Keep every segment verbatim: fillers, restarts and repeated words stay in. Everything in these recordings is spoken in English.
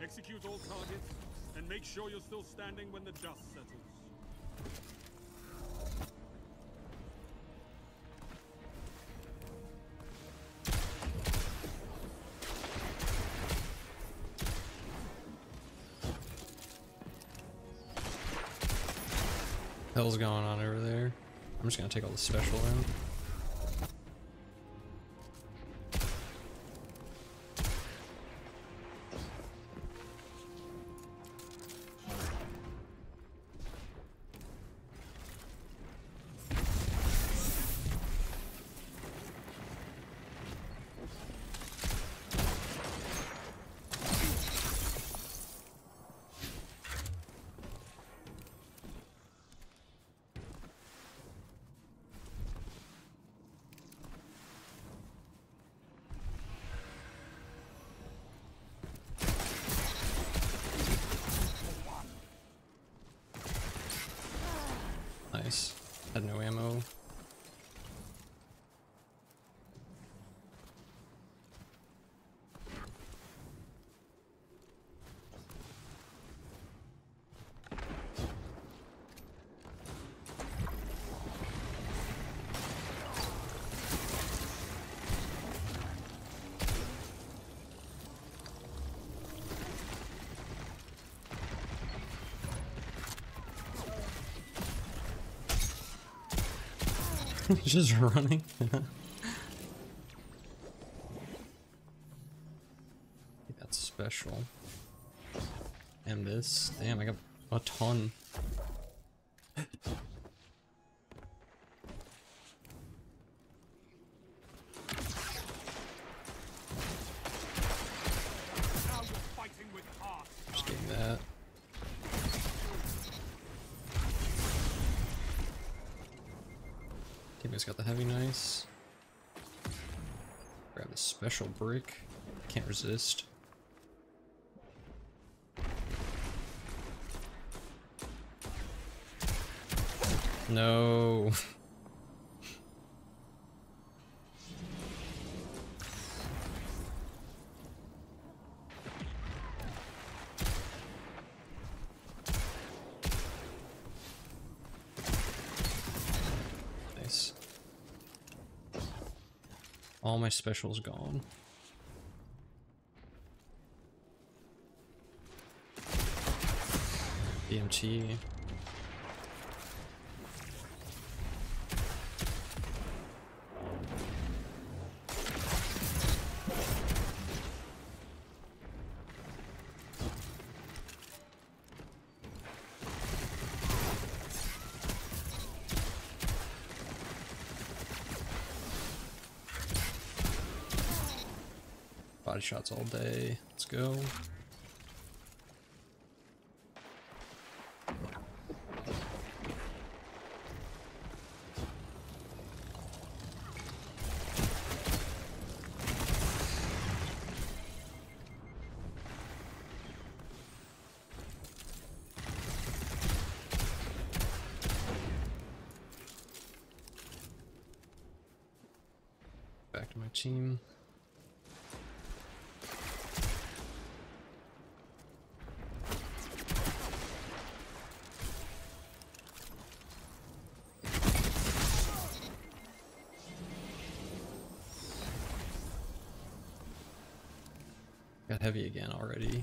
Execute all targets, and make sure you're still standing when the dust settles. Hell's going on over there? I'm just gonna take all the special in. Nice. Had no ammo. Just running. That's special. And this. Damn, I got a ton. Just getting that. Teammate's got the heavy nice. Grab the special brick. Can't resist. No. Nice. All my specials gone. B M T. Body shots all day. Let's go. Back to my team. Got heavy again already.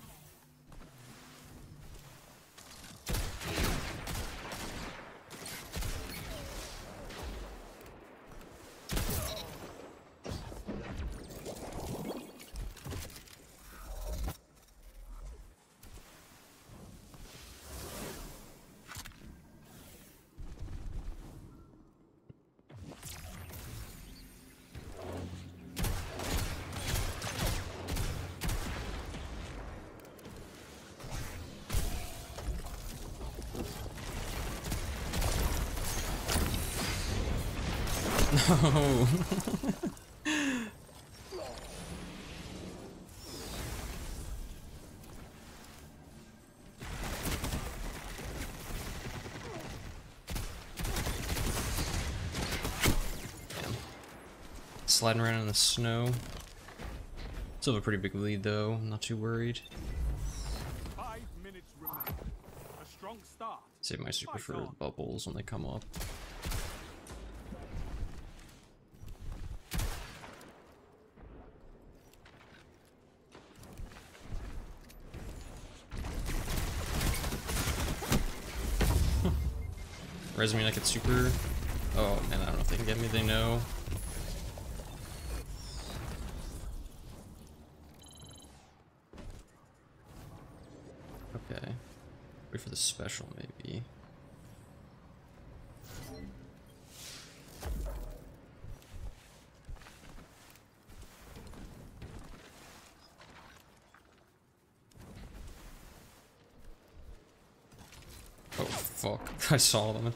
No. Damn. Sliding around in the snow. Still have a pretty big lead though, I'm not too worried. strong start. Save my super Fight for on. bubbles when they come up. Res me like it's super. Oh man, I don't know if they can get me. They know. Okay. Wait for the special, maybe. Oh, fuck. I saw them.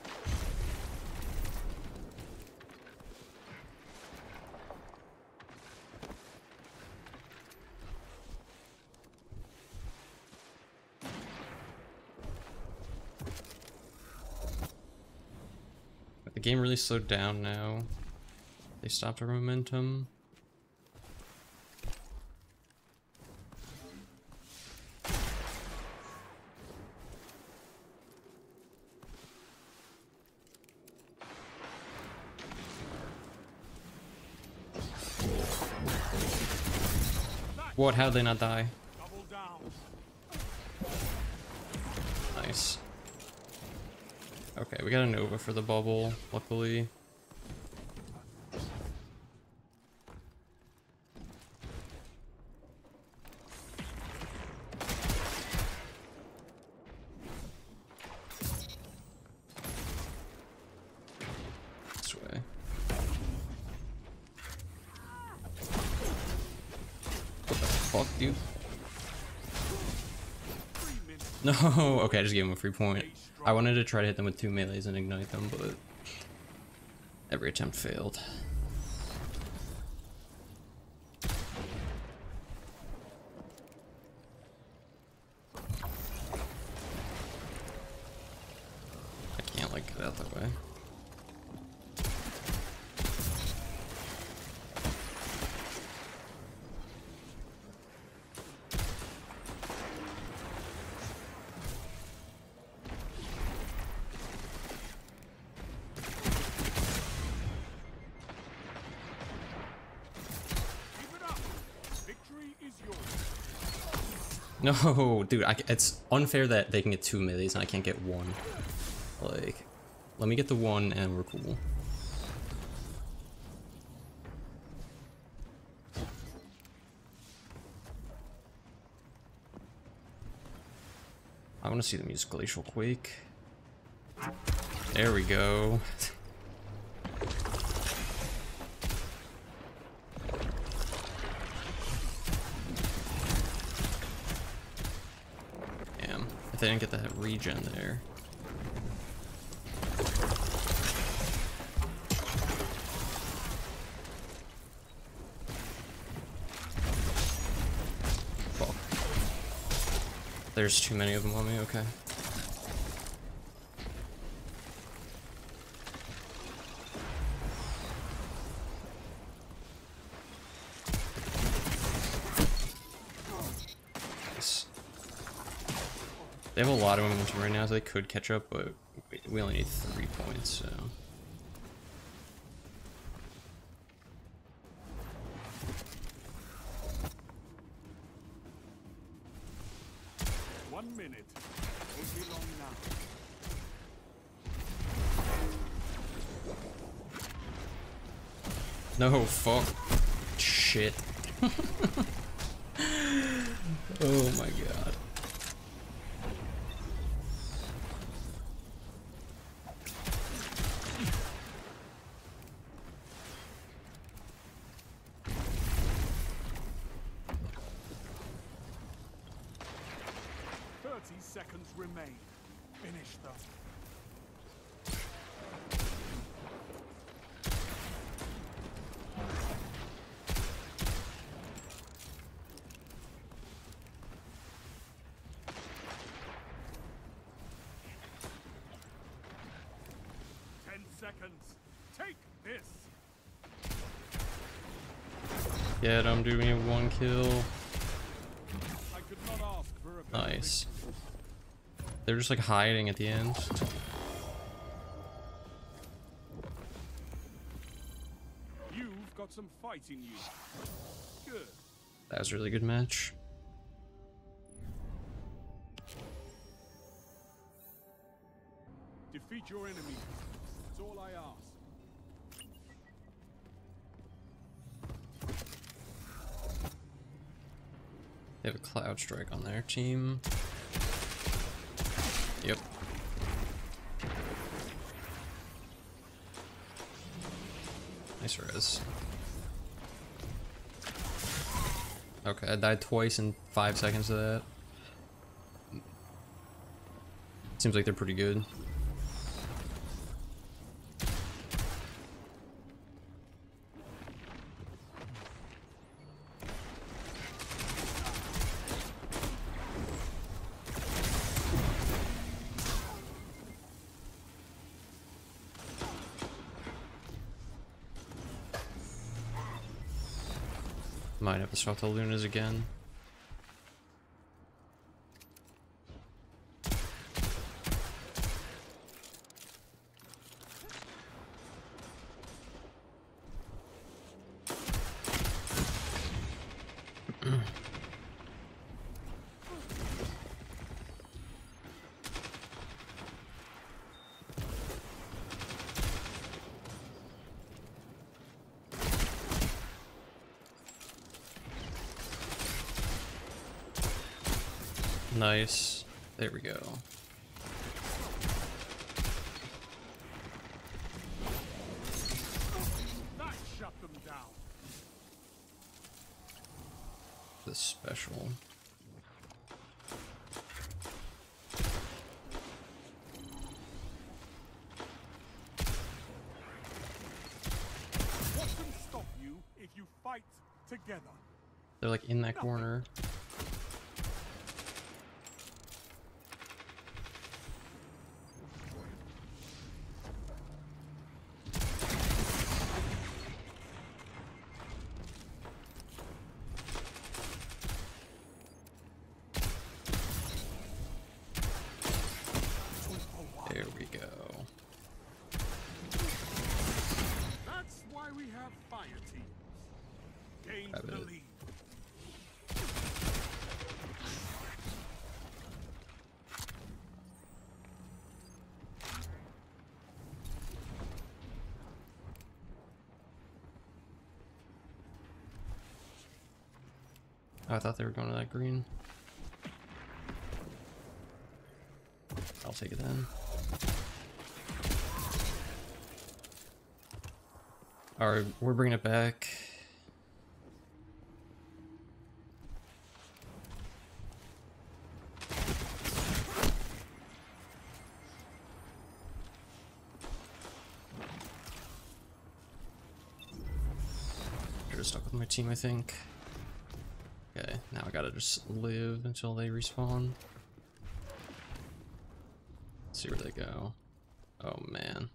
The game really slowed down now. They stopped our momentum. What? How'd they not die? Double down. Nice. Okay, we got a Nova for the bubble, luckily. This way. What the fuck, dude? No, okay, I just gave him a free point. I wanted to try to hit them with two melees and ignite them, but every attempt failed. I can't like get out that way. No, dude, I, it's unfair that they can get two melees and I can't get one. Like, let me get the one and we're cool. I want to see them use Glacial Quake. There we go. They didn't get that regen there. Fuck. There's too many of them on me, okay. They have a lot of momentum right now, so they could catch up, but we only need three points, so. One minute. Won't be long now. No, fuck. Shit. Oh my god. thirty seconds remain. Finish them. Ten seconds. Take this. Get him, do me one kill. I could not ask for a better Nice. victory. They're just like hiding at the end. You've got some fight in you. Good. That was a really good match. Defeat your enemies. That's all I ask. They have a cloud strike on their team. Yep. Nice res. Okay, I died twice in five seconds of that. Seems like they're pretty good. Might have to swap the Lunas again. Nice. There we go. That shut them down. The special. What can stop you if you fight together? They're like in that corner. There we go. That's why we have fire teams. Gain Have the it. lead. Oh, I thought they were going to that green. I'll take it then. Alright, we're bringing it back. You're stuck with my team, I think. Okay, now I gotta just live until they respawn. Let's see where they go. Oh man.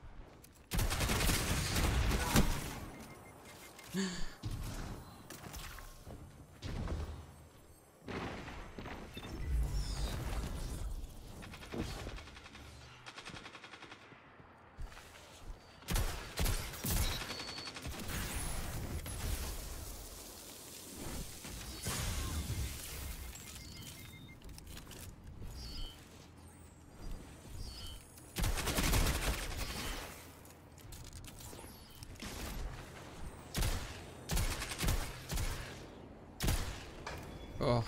Oh.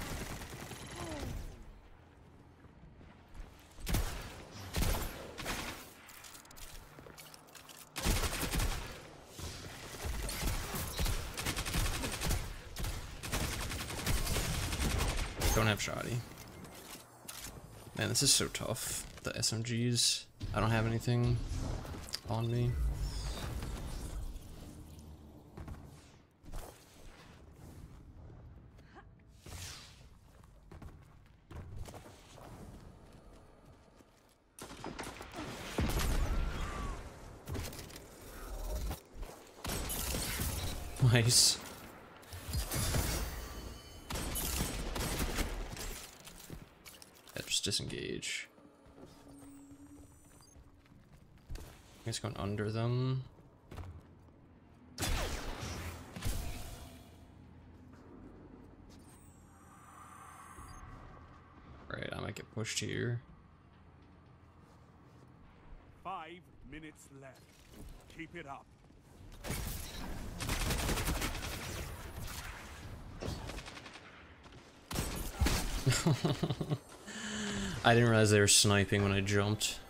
Don't have shoddy. Man, this is so tough. The S M Gs. I don't have anything on me. Nice. Yeah, just disengage. It's going under them. Right, I might get pushed here. Five minutes left. Keep it up. I didn't realize they were sniping when I jumped.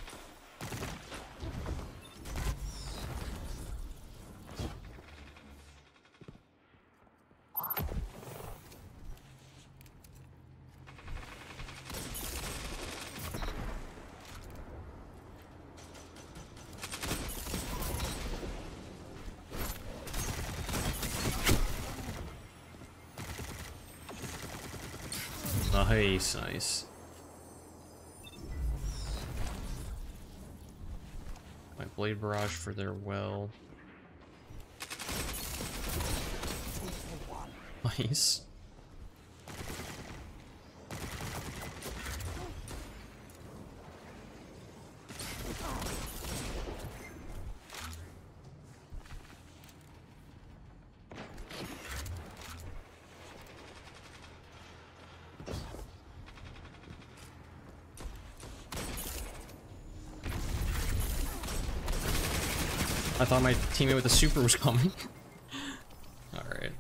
Nice, nice. My blade barrage for their well. Nice. I thought my teammate with the super was coming. Alright.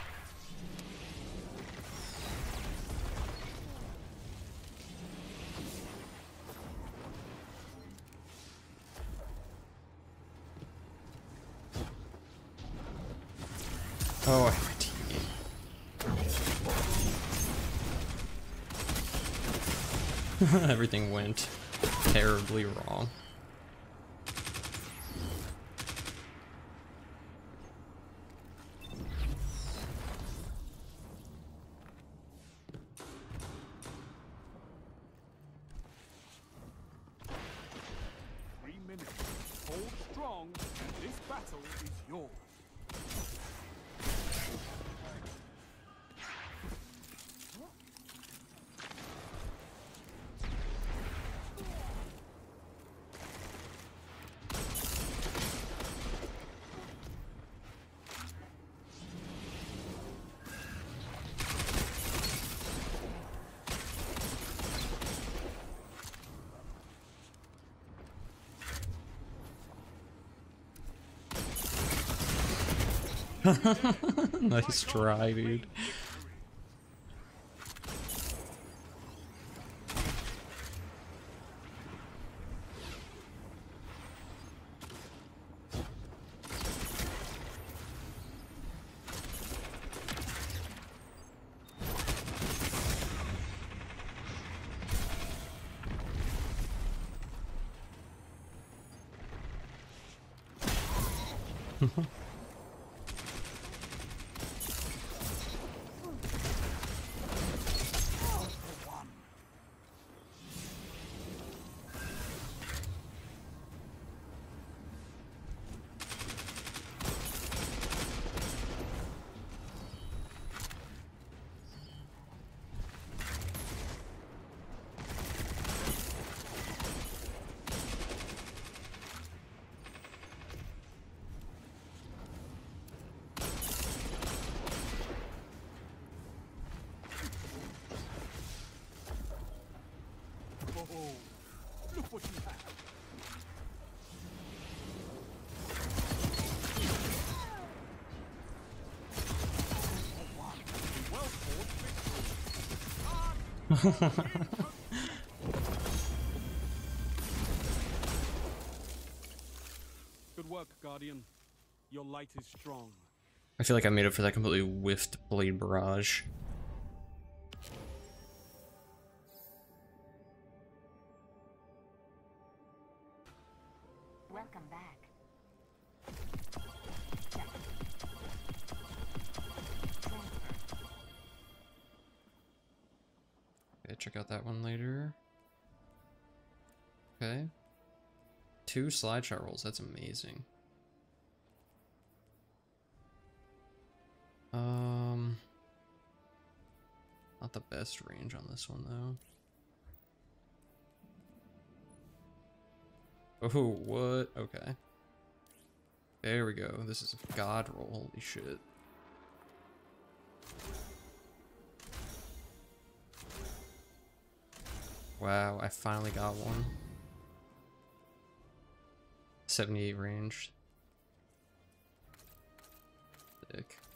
Oh, I have my teammate. Everything went terribly wrong. Nice try, dude. Look what you have. Well fought victory. Good work, Guardian. Your light is strong. I feel like I made up for that completely whiffed blade barrage. Welcome back. Okay, check out that one later. Okay. Two slide shot rolls, that's amazing. Um, not the best range on this one though. Oh, what? Okay. There we go. This is a god roll. Holy shit. Wow, I finally got one. seventy-eight ranged. Sick.